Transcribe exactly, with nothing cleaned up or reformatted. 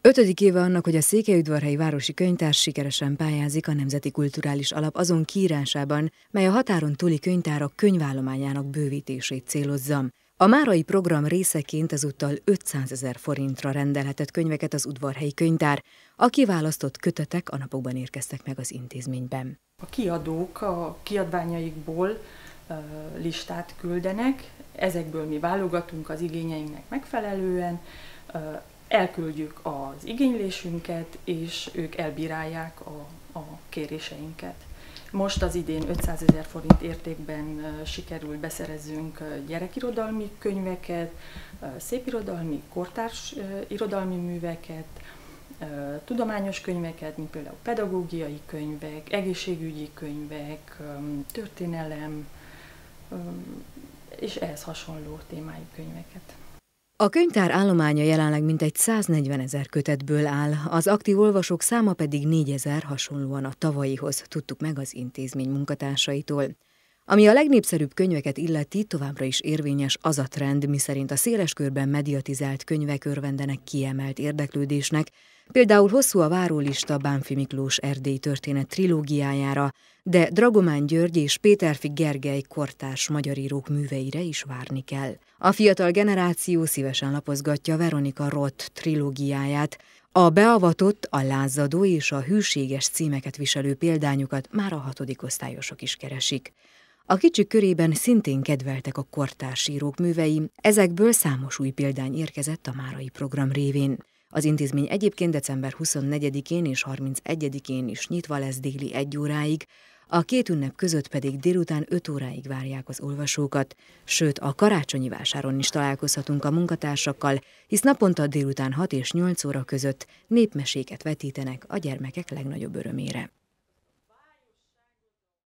Ötödik éve annak, hogy a Székelyudvarhelyi Városi Könyvtár sikeresen pályázik a Nemzeti Kulturális Alap azon kiírásában, mely a határon túli könyvtárak könyvállományának bővítését célozza. A márai program részeként ezúttal ötszázezer forintra rendelhetett könyveket az udvarhelyi könyvtár, a kiválasztott kötetek a napokban érkeztek meg az intézményben. A kiadók a kiadványaikból listát küldenek, ezekből mi válogatunk az igényeinknek megfelelően, elküldjük az igénylésünket, és ők elbírálják a, a kéréseinket. Most az idén ötszázezer forint értékben sikerült beszerezzünk gyerekirodalmi könyveket, szépirodalmi, kortárs irodalmi műveket, tudományos könyveket, mint például pedagógiai könyvek, egészségügyi könyvek, történelem és ehhez hasonló témájú könyveket. A könyvtár állománya jelenleg mintegy száznegyvenezer kötetből áll, az aktív olvasók száma pedig négyezer, hasonlóan a tavalyihoz, tudtuk meg az intézmény munkatársaitól. Ami a legnépszerűbb könyveket illeti, továbbra is érvényes az a trend, miszerint a széles körben mediatizált könyvek örvendenek kiemelt érdeklődésnek, például hosszú a várólista Bánffy Miklós erdélyi történet trilógiájára, de Dragomán György és Péterfi Gergely kortárs magyar írók műveire is várni kell. A fiatal generáció szívesen lapozgatja Veronika Roth trilógiáját, a beavatott, a lázadó és a hűséges címeket viselő példányokat már a hatodik osztályosok is keresik. A kicsik körében szintén kedveltek a kortárs írók művei, ezekből számos új példány érkezett a márai program révén. Az intézmény egyébként december huszonnegyedikén és harmincegyedikén is nyitva lesz déli egy óráig, a két ünnep között pedig délután öt óráig várják az olvasókat, sőt a karácsonyi vásáron is találkozhatunk a munkatársakkal, hisz naponta délután hat és nyolc óra között népmeséket vetítenek a gyermekek legnagyobb örömére.